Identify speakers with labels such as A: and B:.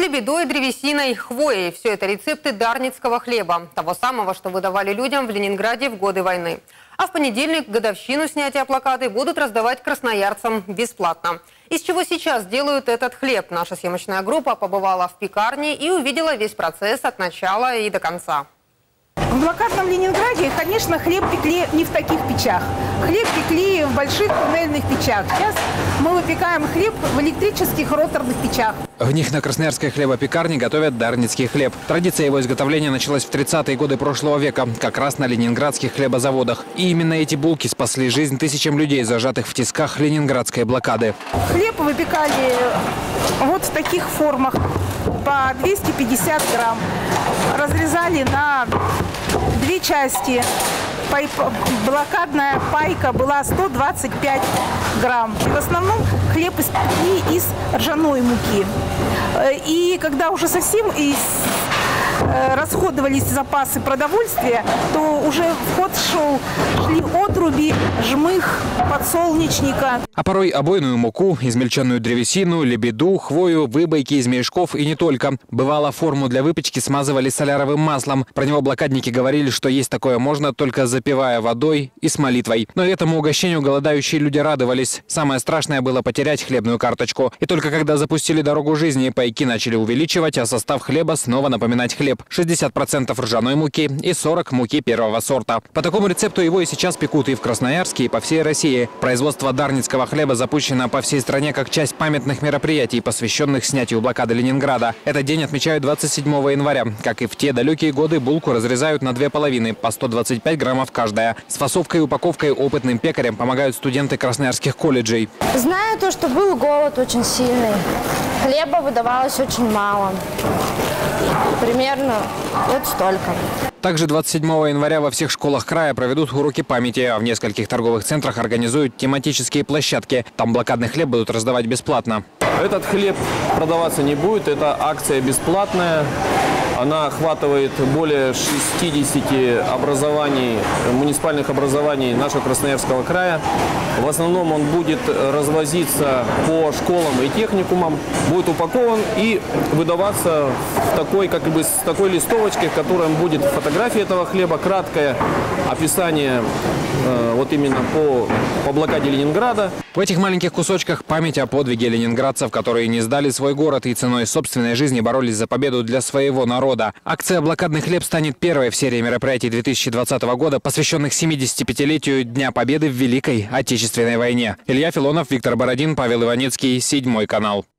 A: лебедой, древесиной, хвоей. Все это рецепты дарницкого хлеба. Того самого, что выдавали людям в Ленинграде в годы войны. А в понедельник, годовщину снятия блокады, будут раздавать красноярцам бесплатно. Из чего сейчас делают этот хлеб? Наша съемочная группа побывала в пекарне и увидела весь процесс от начала и до конца.
B: В блокадном Ленинграде, конечно, хлеб пекли не в таких печах. Хлеб пекли в больших панельных печах. Сейчас мы выпекаем хлеб в электрических роторных печах.
C: В них на красноярской хлебопекарне готовят дарницкий хлеб. Традиция его изготовления началась в 30-е годы прошлого века, как раз на ленинградских хлебозаводах. И именно эти булки спасли жизнь тысячам людей, зажатых в тисках ленинградской блокады.
B: Хлеб выпекали вот в таких формах по 250 грамм. Разрезали на две части. Блокадная пайка была 125 грамм. В основном хлеб испекли из ржаной муки. И когда уже совсем расходовались запасы продовольствия, то уже в ход шли отруби, жмых, подсолнечника.
C: А порой обойную муку, измельченную древесину, лебеду, хвою, выбойки из мешков и не только. Бывало, форму для выпечки смазывали соляровым маслом. Про него блокадники говорили, что есть такое можно, только запивая водой и с молитвой. Но этому угощению голодающие люди радовались. Самое страшное было потерять хлебную карточку. И только когда запустили дорогу жизни, пайки начали увеличивать, а состав хлеба снова напоминать хлеб. 60% ржаной муки и 40% муки первого сорта. По такому рецепту его и сейчас пекут и в Красноярске, и по всей России. Производство дарницкого хлеба запущено по всей стране как часть памятных мероприятий, посвященных снятию блокады Ленинграда. Этот день отмечают 27 января. Как и в те далекие годы, булку разрезают на две половины, по 125 граммов каждая. С фасовкой и упаковкой опытным пекарям помогают студенты красноярских колледжей.
D: Знаю то, что был голод очень сильный. Хлеба выдавалось очень мало. Примерно вот столько.
C: Также 27 января во всех школах края проведут уроки памяти, а в нескольких торговых центрах организуют тематические площадки. Там блокадный хлеб будут раздавать бесплатно.
E: Этот хлеб продаваться не будет, это акция бесплатная. Она охватывает более 60 муниципальных образований нашего Красноярского края. В основном он будет развозиться по школам и техникумам, будет упакован и выдаваться в такой, с такой листовочкой, в которой будет фотография этого хлеба, краткое описание вот именно по блокаде Ленинграда.
C: В этих маленьких кусочках память о подвиге ленинградцев, которые не сдали свой город и ценой собственной жизни боролись за победу для своего народа. Акция «Блокадный хлеб» станет первой в серии мероприятий 2020 года, посвященных 75-летию Дня Победы в Великой Отечественной войне. Илья Филонов, Виктор Бородин, Павел Иваницкий, 7 канал.